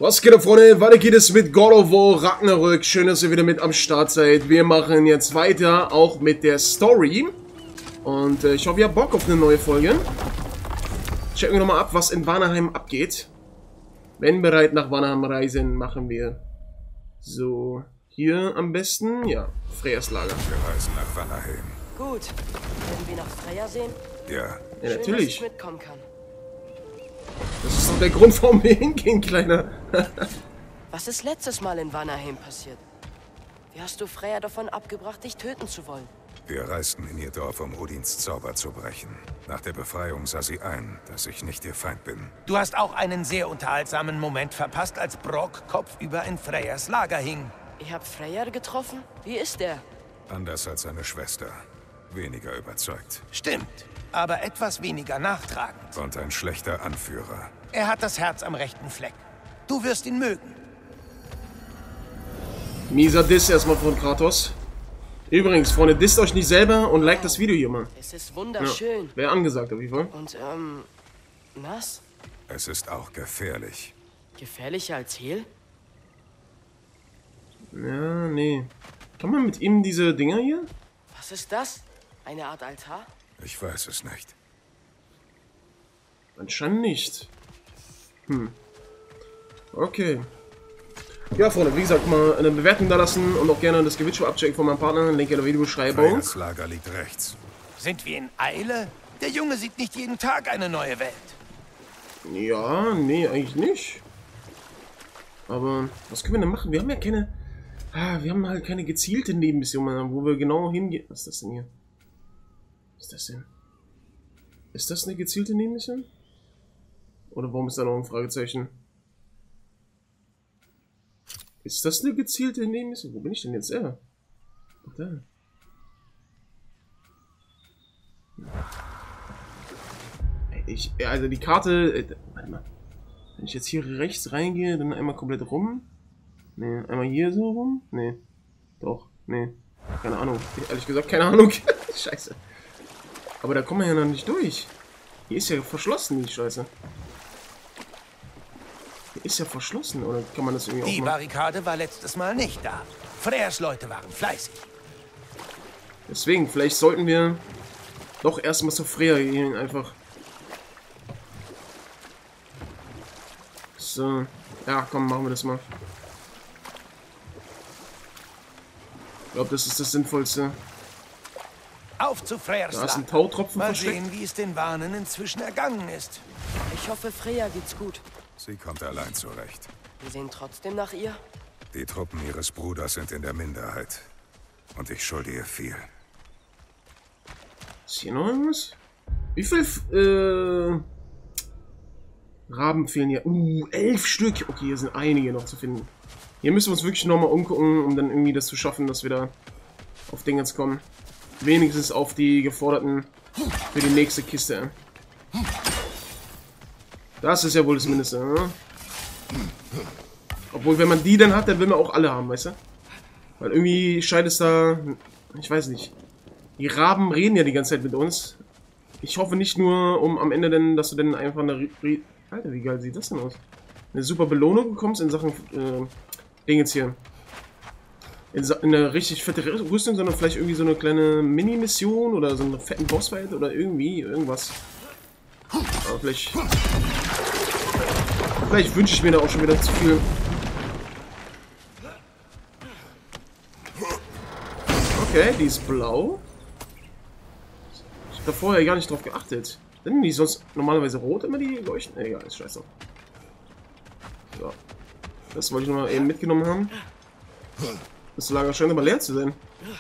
Was geht ab, Freunde? Weiter geht es mit God of War Ragnarök. Schön, dass ihr wieder mit am Start seid. Wir machen jetzt weiter, auch mit der Story. Und ich hoffe, ihr habt Bock auf eine neue Folge. Checken wir nochmal ab, was in Vanaheim abgeht. Wenn bereit nach Vanaheim reisen, machen wir so hier am besten. Ja, Freyas Lager. Wir reisen nach Vanaheim. Gut. Werden wir nach Freya sehen? Ja. Ja, Schön, natürlich. dass ich mitkommen kann. Das ist doch der Grund, warum wir hingehen, Kleiner. Was ist letztes Mal in Vanaheim passiert? Wie hast du Freya davon abgebracht, dich töten zu wollen? Wir reisten in ihr Dorf, um Odins Zauber zu brechen. Nach der Befreiung sah sie ein, dass ich nicht ihr Feind bin. Du hast auch einen sehr unterhaltsamen Moment verpasst, als Brok kopfüber in Freyas Lager hing. Ihr habt Freya getroffen? Wie ist er? Anders als seine Schwester. Weniger überzeugt. Stimmt, aber etwas weniger nachtragend. Und ein schlechter Anführer. Er hat das Herz am rechten Fleck. Du wirst ihn mögen. Mieser Diss erstmal von Kratos. Übrigens, Freunde, disst euch nicht selber und liked das Video hier mal. Es ist wunderschön. Ja, wäre angesagt auf jeden Fall. Und, nass? Es ist auch gefährlich. Gefährlicher als Hehl? Ja, nee. Kann man mit ihm diese Dinger hier? Was ist das? Eine Art Altar? Ich weiß es nicht. Anscheinend nicht. Okay. Ja, Freunde, wie gesagt, mal eine Bewertung da lassen und auch gerne das Gewitscho abchecken von meinem Partner. Link in der Videobeschreibung. Freyas Lager liegt rechts. Sind wir in Eile? Der Junge sieht nicht jeden Tag eine neue Welt. Ja, nee, eigentlich nicht. Aber was können wir denn machen? Wir haben ja keine... wir haben halt keine gezielte Nebenmission mehr, wo wir genau hingehen. Was ist das denn hier? Was ist das denn? Ist das eine gezielte Nebenmission? Oder warum ist da noch ein Fragezeichen? Ist das eine gezielte Nebenmission? Wo bin ich denn jetzt? Ach, da. Also die Karte... warte mal. Wenn ich jetzt hier rechts reingehe, dann einmal komplett rum. Ne, einmal hier so rum. Ne. Doch. Ne. Keine Ahnung. Ehrlich gesagt, keine Ahnung. Scheiße. Aber da kommen wir ja noch nicht durch. Hier ist ja verschlossen, die Scheiße. Hier ist ja verschlossen, oder kann man das irgendwie Die aufmachen? Barrikade war letztes Mal nicht da. Freyas Leute waren fleißig. Deswegen, vielleicht sollten wir doch erstmal zu Freya gehen, einfach. So. Ja, komm, machen wir das mal. Ich glaube, das ist das Sinnvollste. Auf zu Freyas Da ist ein Lager. Tautropfen Mal versteckt. sehen, wie es den Wanen inzwischen ergangen ist. Ich hoffe, Freya geht's gut. Sie kommt allein zurecht. Wir sehen trotzdem nach ihr. Die Truppen ihres Bruders sind in der Minderheit. Und ich schulde ihr viel. Ist hier noch irgendwas? Wie viel Raben fehlen hier? 11 Stück. Okay, hier sind einige noch zu finden. Hier müssen wir uns wirklich nochmal umgucken, um dann irgendwie das zu schaffen, dass wir da auf Dingens kommen. Wenigstens auf die geforderten für die nächste Kiste. Das ist ja wohl das Mindeste, ne? Obwohl, wenn man die dann hat, dann will man auch alle haben, weißt du? Weil irgendwie scheint es da... Ich weiß nicht. Die Raben reden ja die ganze Zeit mit uns. Ich hoffe nicht nur, um am Ende dann, dass du dann einfach eine... Alter, wie geil sieht das denn aus? Eine super Belohnung bekommst in Sachen... Dingens hier. In eine richtig fette Rüstung, sondern vielleicht irgendwie so eine kleine Mini-Mission oder so einen fetten Bossfight oder irgendwie irgendwas. Aber vielleicht wünsche ich mir da auch schon wieder zu viel. Okay, die ist blau. Ich habe da vorher gar nicht drauf geachtet. Sind die sonst normalerweise rot immer, die leuchten? Egal, ist scheiße. So. Das wollte ich nochmal eben mitgenommen haben. Das Lager scheint aber leer zu sein.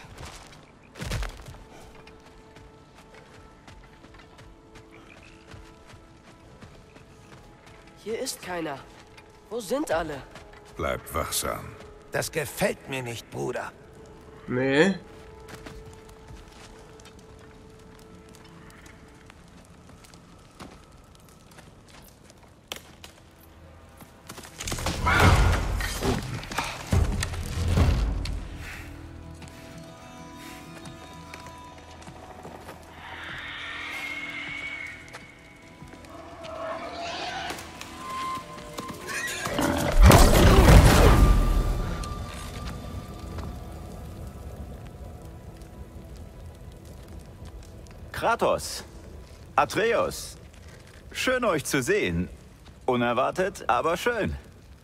Hier ist keiner. Wo sind alle? Bleibt wachsam. Das gefällt mir nicht, Bruder. Nee. Kratos. Atreus. Schön euch zu sehen. Unerwartet, aber schön.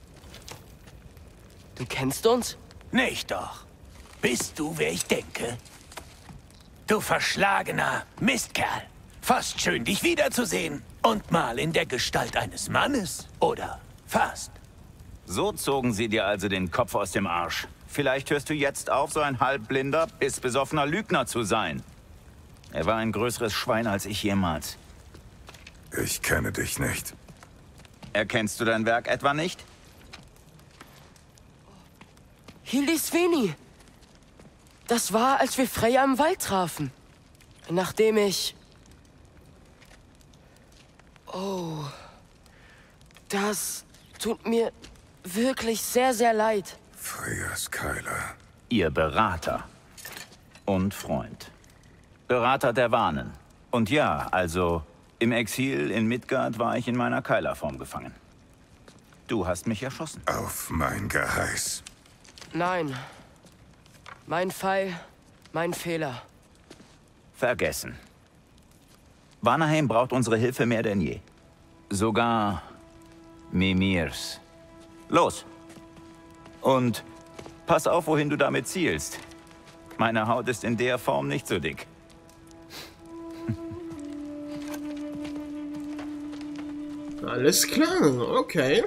Du kennst uns? Nicht doch. Bist du, wer ich denke? Du verschlagener Mistkerl. Fast schön, dich wiederzusehen. Und mal in der Gestalt eines Mannes, oder? Fast. So zogen sie dir also den Kopf aus dem Arsch. Vielleicht hörst du jetzt auf, so ein halbblinder, pissbesoffener Lügner zu sein. Er war ein größeres Schwein als ich jemals. Ich kenne dich nicht. Erkennst du dein Werk etwa nicht? Hildisvini. Das war, als wir Freya im Wald trafen. Nachdem ich... Oh. Das tut mir wirklich sehr, sehr leid. Freyas Keiler. Ihr Berater. Und Freund. Berater der Wanen. Und ja, also im Exil in Midgard war ich in meiner Keilerform gefangen. Du hast mich erschossen. Auf mein Geheiß. Nein. Mein Fall, mein Fehler. Vergessen. Vanaheim braucht unsere Hilfe mehr denn je. Sogar Mimirs. Los. Und pass auf, wohin du damit zielst. Meine Haut ist in der Form nicht so dick. Alles klar, okay.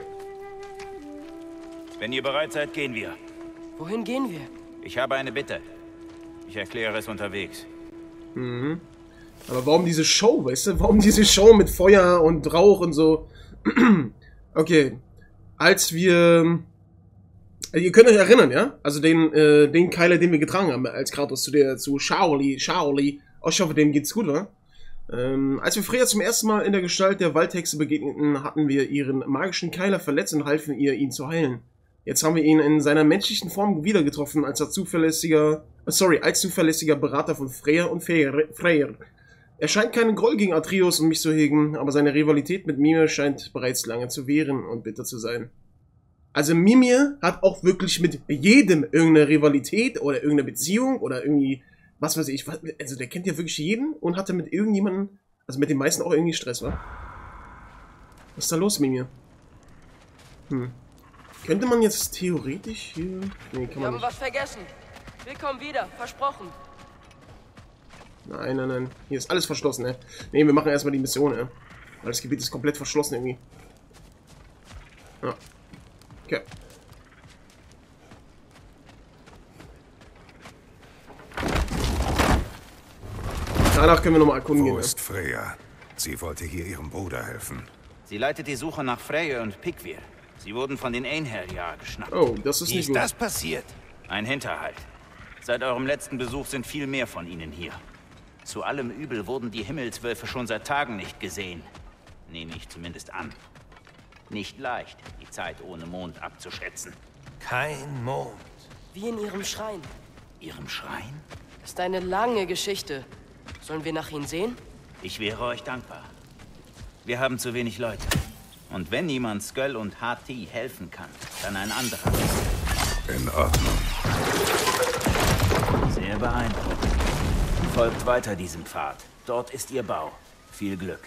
Wenn ihr bereit seid, gehen wir. Wohin gehen wir? Ich habe eine Bitte. Ich erkläre es unterwegs. Mhm. Aber warum diese Show, weißt du? Warum diese Show mit Feuer und Rauch und so? Okay. Als wir... Ihr könnt euch erinnern, ja? Also den Keiler, den wir getragen haben, als Kratos zu Shaoli. Oh, ich hoffe, dem geht's gut, wa? Als wir Freya zum ersten Mal in der Gestalt der Waldhexe begegneten, hatten wir ihren magischen Keiler verletzt und halfen ihr, ihn zu heilen. Jetzt haben wir ihn in seiner menschlichen Form wieder getroffen, als zuverlässiger Berater von Freya und Freyr. Er scheint keinen Groll gegen Atreus und mich zu hegen, aber seine Rivalität mit Mimir scheint bereits lange zu währen und bitter zu sein. Also Mimir hat auch wirklich mit jedem irgendeine Rivalität oder irgendeine Beziehung oder irgendwie, was weiß ich, also der kennt ja wirklich jeden und hatte mit irgendjemandem, also mit den meisten auch irgendwie Stress, wa? Was ist da los, Mimir? Könnte man jetzt theoretisch hier... Nee, kann Wir man haben nicht. was vergessen. Wir kommen wieder, versprochen. Nein, nein, nein. Hier ist alles verschlossen, ne? Ne, wir machen erstmal die Mission, ne? Weil das Gebiet ist komplett verschlossen irgendwie. Ja. Okay. Danach können wir nochmal erkunden Wo gehen. ist Freya? Sie wollte hier ihrem Bruder helfen. Sie leitet die Suche nach Freyr und Pikvir. Sie wurden von den Einherjar geschnappt. Oh, das ist Wie nicht ist gut. das passiert? Ein Hinterhalt. Seit eurem letzten Besuch sind viel mehr von ihnen hier. Zu allem Übel wurden die Himmelswölfe schon seit Tagen nicht gesehen. Nehme ich zumindest an. Nicht leicht, die Zeit ohne Mond abzuschätzen. Kein Mond. Wie in ihrem Schrein. Ihrem Schrein? Ist eine lange Geschichte. Sollen wir nach ihnen sehen? Ich wäre euch dankbar. Wir haben zu wenig Leute. Und wenn niemand Sköll und Hati helfen kann, dann ein anderer. In Ordnung. Sehr beeindruckend. Folgt weiter diesem Pfad. Dort ist ihr Bau. Viel Glück.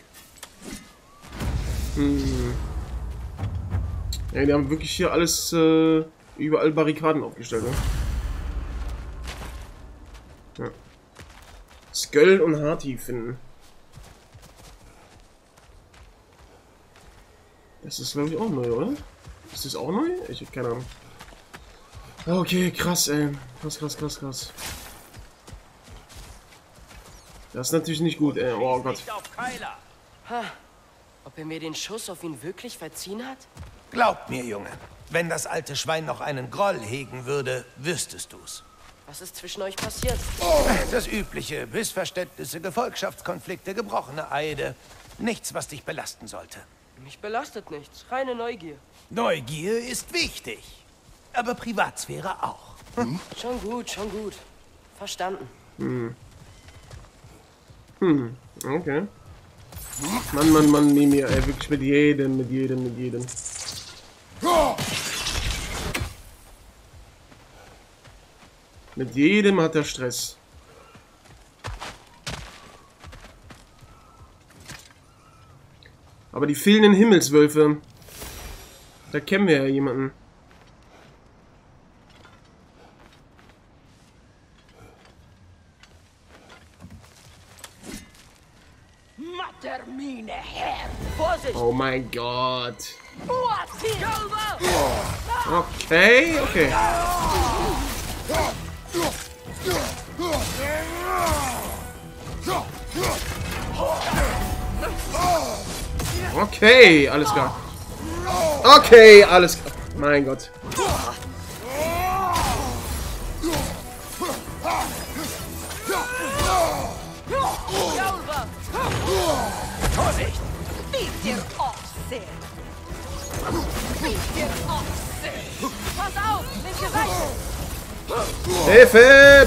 Ja, die haben wirklich hier alles, überall Barrikaden aufgestellt, ne? Ja. Sköll und Hati finden. Das ist, glaube ich, auch neu, oder? Ist das auch neu? Ich hab keine Ahnung. Okay, krass, ey. Krass. Das ist natürlich nicht gut, ey. Oh Gott. Ha. Ob er mir den Schuss auf ihn wirklich verziehen hat? Glaub mir, Junge. Wenn das alte Schwein noch einen Groll hegen würde, wüsstest du's. Was ist zwischen euch passiert? Das Übliche. Missverständnisse, Gefolgschaftskonflikte, gebrochene Eide. Nichts, was dich belasten sollte. Mich belastet nichts. Reine Neugier. Neugier ist wichtig. Aber Privatsphäre auch. Schon gut. Verstanden. Okay. Mann, Mimir, ey, wirklich mit jedem. Mit jedem hat er Stress. Aber die fehlenden Himmelswölfe. Da kennen wir ja jemanden. Vorsicht! Oh mein Gott. Okay, okay. Okay, alles klar. Okay, alles klar. Mein Gott. Vorsicht! Pass auf! Linke Seite! Hilfe!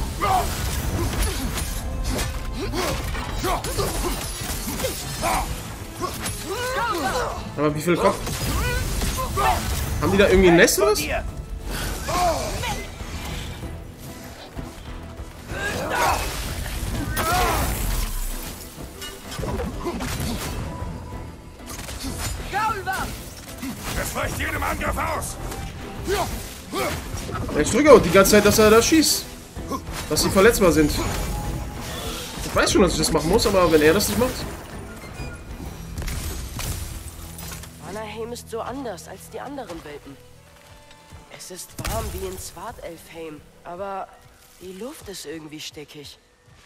Aber wie viel Kopf? Haben die da irgendwie ein Nest oder was? Hier! Es weicht jedem Angriff aus! Ich drücke auch die ganze Zeit, dass er da schießt. Dass sie verletzbar sind. Ich weiß schon, dass ich das machen muss, aber wenn er das nicht macht. Vanaheim ist so anders als die anderen Welten. Es ist warm wie in Svartalfheim, aber die Luft ist irgendwie stickig.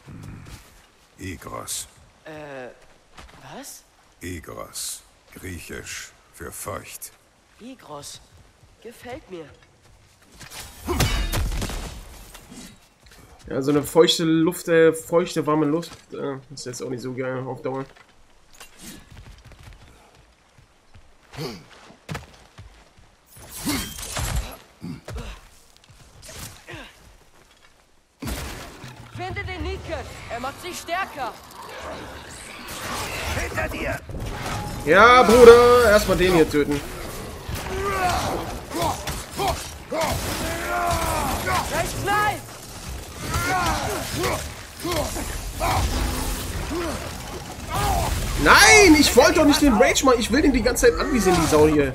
Igros. Was? Igros. Griechisch für feucht. Igros. Gefällt mir. Ja, so eine feuchte Luft, feuchte, warme Luft, ist jetzt auch nicht so geil auf Dauer. Finde den Niken! Er macht sich stärker! Hinter dir! Ja, Bruder, erstmal den hier töten. Gleich klein! Nein, ich wollte doch nicht den Rage machen. Ich will den die ganze Zeit anvisieren, die Sau hier.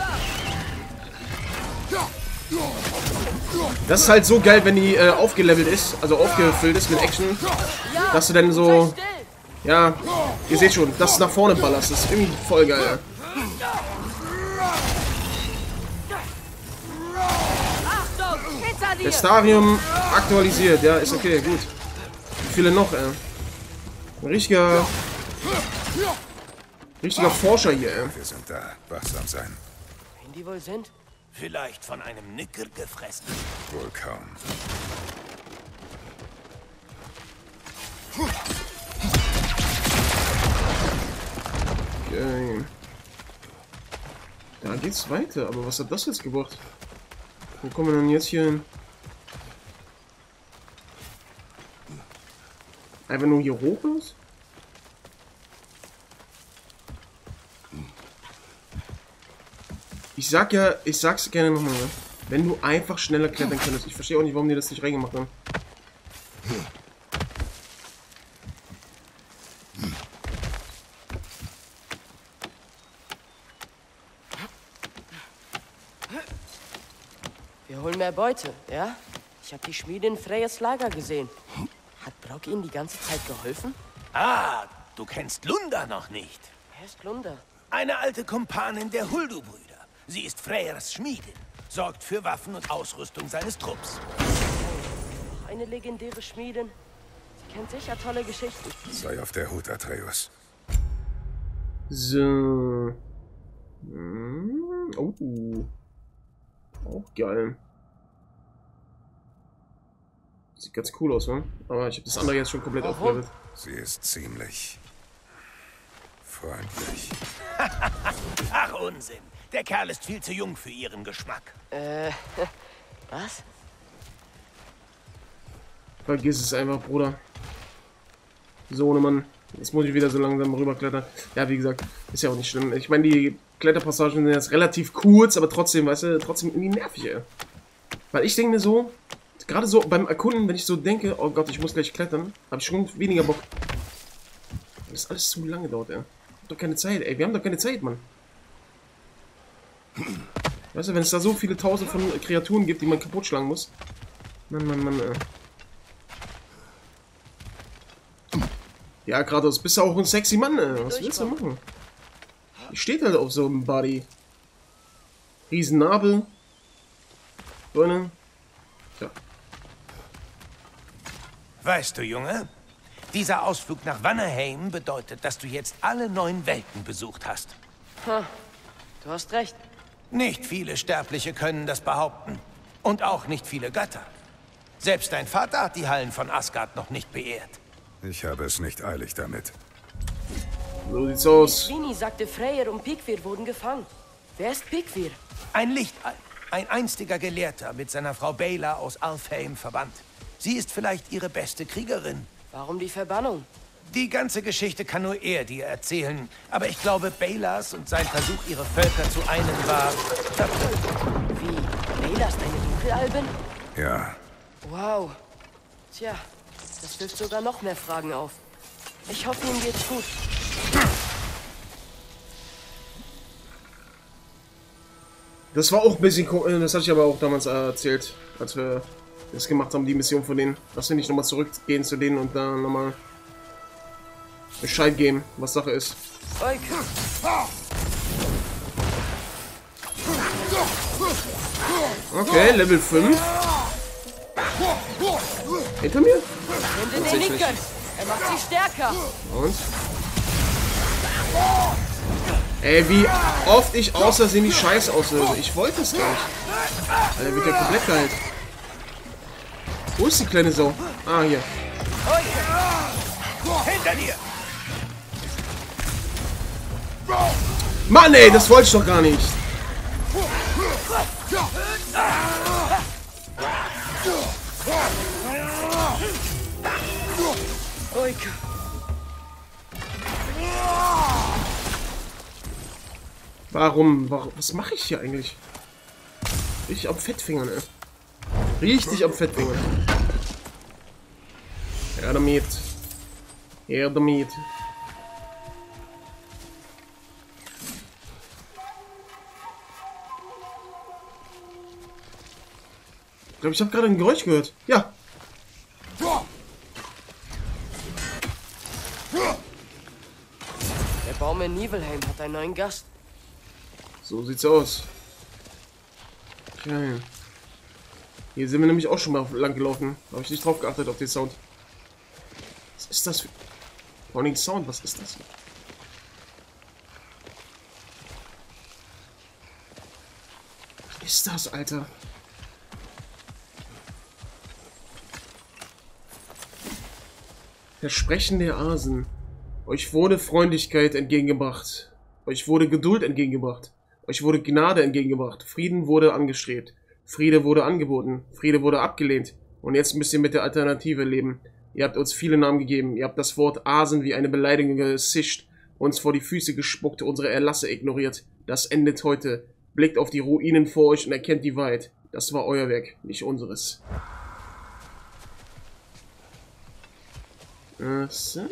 Das ist halt so geil, wenn die aufgelevelt ist, also aufgefüllt ist mit Action, dass du dann so, ja, ihr seht schon, dass du nach vorne ballerst. Das ist irgendwie voll geil. Achtung! Hinter dir! Das Stadium aktualisiert, ja, ist okay, gut. Wie viele noch, ey? Ein richtiger Forscher hier, ey. Wir sind da. Wachsam sein. Wen die wohl sind? Vielleicht von einem Nicker gefressen. Wohl kaum. Okay. Da geht's weiter, aber was hat das jetzt gebracht? Wo kommen wir denn jetzt hier hin? Einfach nur hier hoch ist? Ich sag's gerne nochmal, ne? Wenn du einfach schneller klettern könntest. Ich verstehe auch nicht, warum die das nicht reingemacht haben. Wir holen mehr Beute, ja? Ich habe die Schmiede in Freyas Lager gesehen. Hat Brock ihnen die ganze Zeit geholfen? Ah, du kennst Lunda noch nicht. Wer ist Lunda? Eine alte Kumpanin der Huldu-Brüder. Sie ist Freyrs Schmiedin, sorgt für Waffen und Ausrüstung seines Trupps. Eine legendäre Schmiedin. Sie kennt sicher tolle Geschichten. Sei auf der Hut, Atreus. So. Oh. Auch geil. Sieht ganz cool aus, ne? Aber ich habe das andere jetzt schon komplett aufgelevelt. Sie ist ziemlich freundlich. Ach, Unsinn. Der Kerl ist viel zu jung für ihren Geschmack. Was? Vergiss es einfach, Bruder. So, ne Mann. Jetzt muss ich wieder so langsam rüberklettern. Ja, wie gesagt, ist ja auch nicht schlimm. Ich meine, die Kletterpassagen sind jetzt relativ kurz, aber trotzdem, weißt du, trotzdem irgendwie nervig, ey. Weil ich denke mir so, gerade so beim Erkunden, wenn ich so denke, oh Gott, ich muss gleich klettern, habe ich schon weniger Bock. Weil das alles zu lange dauert, ey. Doch keine Zeit, ey. Wir haben doch keine Zeit, Mann. Weißt du, wenn es da so viele Tausend von Kreaturen gibt, die man kaputt schlagen muss. Mann. Ja, Kratos, bist du auch ein sexy Mann, ey. Was willst du machen? Ich steht halt auf so einem Body. Riesennabel. Freunde. Tja. Weißt du, Junge, dieser Ausflug nach Vanaheim bedeutet, dass du jetzt alle 9 Welten besucht hast. Ha, du hast recht. Nicht viele Sterbliche können das behaupten. Und auch nicht viele Götter. Selbst dein Vater hat die Hallen von Asgard noch nicht beehrt. Ich habe es nicht eilig damit. So sieht's aus. Vini sagte, Freyr und Pikvir wurden gefangen. Wer ist Pikvir? Ein Lichtalf, ein einstiger Gelehrter mit seiner Frau Bela aus Alfheim verwandt. Sie ist vielleicht ihre beste Kriegerin. Warum die Verbannung? Die ganze Geschichte kann nur er dir erzählen. Aber ich glaube, Belas und sein Versuch, ihre Völker zu einen, war verpult. Wie? Bela ist eine Dunkelalbin? Ja, Wow. Tja, das wirft sogar noch mehr Fragen auf. Ich hoffe, ihm geht's gut. Das war auch ein bisschen, das hatte ich aber auch damals erzählt, als wir das gemacht haben, die Mission von denen. Dass wir nicht nochmal zurückgehen zu denen und dann nochmal Bescheid geben, was Sache ist. Okay, Level 5. Hinter mir? Nimm den Linken! Er macht sie stärker! Und? Ey, wie oft ich außersehen die Scheiße auslöse. Ich wollte es gar nicht. Alter, wird ja komplett kalt. Wo ist die kleine Sau? Ah, hier. Hinter dir! Mann, ey, das wollte ich doch gar nicht. Warum? Was mache ich hier eigentlich? Richtig am Fettfingern, ey. Richtig am Fettfingern. Ja, damit. Ja, damit. Ich glaube, ich habe gerade ein Geräusch gehört. Ja. Der Baum in Nibelheim hat einen neuen Gast. So sieht's aus. Okay. Hier sind wir nämlich auch schon mal lang gelaufen. Habe ich nicht drauf geachtet auf den Sound. Was ist das für... Vor allem Sound, was ist das hier? Was ist das, Alter? Versprechen der Asen. Euch wurde Freundlichkeit entgegengebracht. Euch wurde Geduld entgegengebracht. Euch wurde Gnade entgegengebracht. Frieden wurde angestrebt. Friede wurde angeboten. Friede wurde abgelehnt. Und jetzt müsst ihr mit der Alternative leben. Ihr habt uns viele Namen gegeben. Ihr habt das Wort Asen wie eine Beleidigung gesischt, uns vor die Füße gespuckt, unsere Erlasse ignoriert. Das endet heute. Blickt auf die Ruinen vor euch und erkennt die Wahrheit. Das war euer Werk, nicht unseres. Ach so.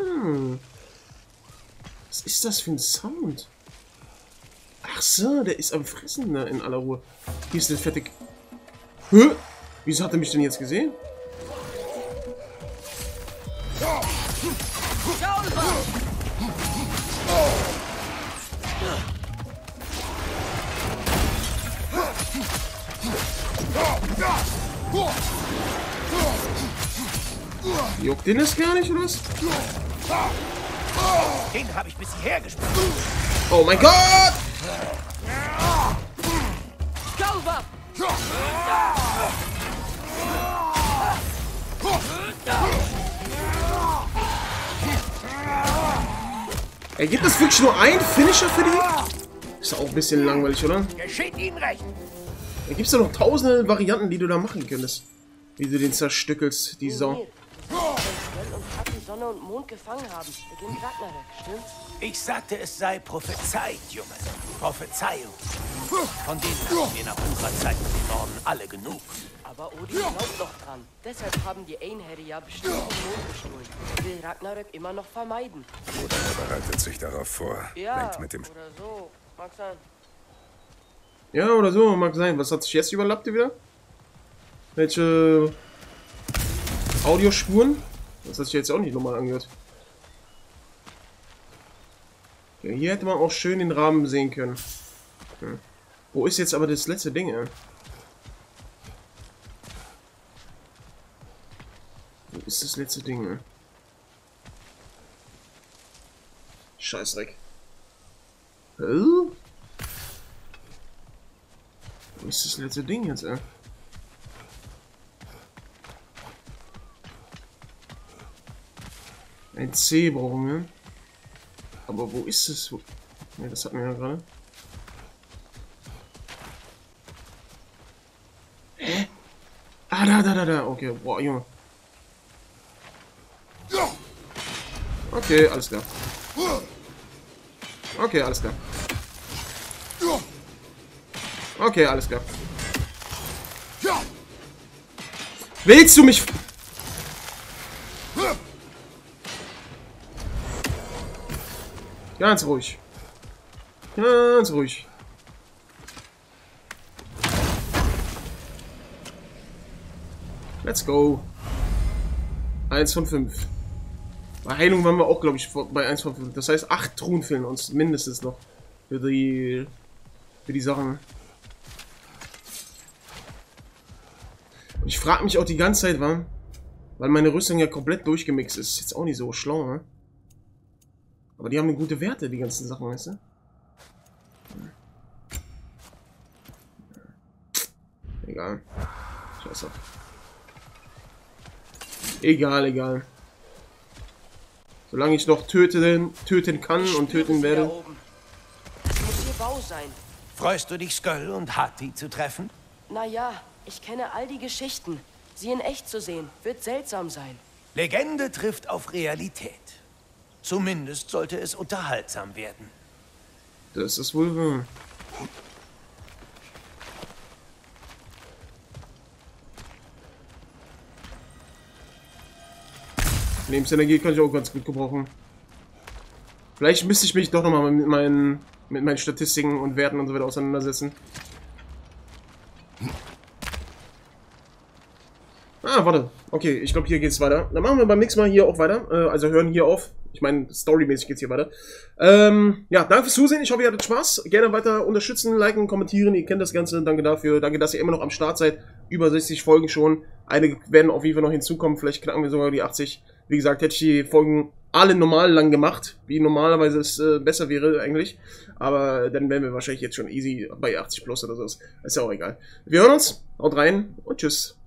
Was ist das für ein Sound? Ach so, der ist am Fressen, ne, in aller Ruhe. Hier ist der fette... Hä? Wieso hat er mich denn jetzt gesehen? Juckt den das gar nicht, oder was? Den habe ich bis hierher gespielt. Oh mein Gott! Ey, gibt es wirklich nur einen Finisher für die? Ist auch ein bisschen langweilig, oder? Geschieht Ihnen recht. Da gibt es ja noch tausende Varianten, die du da machen könntest. Wie du den zerstückelst, die Sau. Sonne Sonne und Mond gefangen haben, beginnt Ragnarök, stimmt's? Ich sagte, es sei prophezeit, Junge. Prophezeiung. Von denen hatten wir nach unserer Zeit im Norden alle genug. Aber Odin glaubt noch dran. Deshalb haben die Einherjar ja bestimmt den Mond gestohlen. Er will Ragnarök immer noch vermeiden. Oder er bereitet sich darauf vor. Ja, Lenkt mit dem oder so. Mag sein. Ja, oder so, mag sein. Was hat sich jetzt überlappt hier wieder? Welche Audiospuren? Das hat sich jetzt auch nicht nochmal angehört. Okay, hier hätte man auch schön den Rahmen sehen können. Hm. Wo ist jetzt aber das letzte Ding, ey? Wo ist das letzte Ding, ey? Scheißdreck. Wo ist das letzte Ding jetzt, ey? Ein C brauchen wir. Aber wo ist es? Ne, das hatten wir ja gerade. Hä? Ah, da. Okay, boah, Junge. Okay, alles klar. Okay, alles klar. Okay, alles klar. Willst du mich... Ganz ruhig. Ganz ruhig. Let's go. 1 von 5. Bei Heilung waren wir auch, glaube ich, bei 1 von 5. Das heißt, 8 Truhen fehlen uns mindestens noch. Für die Sachen. Und ich frage mich auch die ganze Zeit, weil meine Rüstung ja komplett durchgemixt ist. Ist jetzt auch nicht so schlau, ne? Aber die haben eine gute Werte, die ganzen Sachen, weißt du? Egal. Scheiße. Egal. Solange ich noch töten kann und töten werde. Es muss hier Bau sein. Freust du dich, Sköll und Hati zu treffen? Naja, ich kenne all die Geschichten. Sie in echt zu sehen, wird seltsam sein. Legende trifft auf Realität. Zumindest sollte es unterhaltsam werden. Das ist wohl wahr. Lebensenergie kann ich auch ganz gut gebrauchen. Vielleicht müsste ich mich doch nochmal mit meinen Statistiken und Werten und so weiter auseinandersetzen. Ah, warte. Okay, ich glaube, hier geht's weiter. Dann machen wir beim nächsten Mal hier auch weiter. Also hören hier auf. Ich meine, storymäßig geht's hier weiter. Ja, danke fürs Zusehen. Ich hoffe, ihr hattet Spaß. Gerne weiter unterstützen, liken, kommentieren. Ihr kennt das Ganze. Danke dafür. Danke, dass ihr immer noch am Start seid. Über 60 Folgen schon. Einige werden auf jeden Fall noch hinzukommen. Vielleicht knacken wir sogar die 80. Wie gesagt, hätte ich die Folgen alle normal lang gemacht, wie normalerweise es besser wäre eigentlich. Aber dann wären wir wahrscheinlich jetzt schon easy bei 80 plus oder so. Ist ja auch egal. Wir hören uns. Haut rein und tschüss.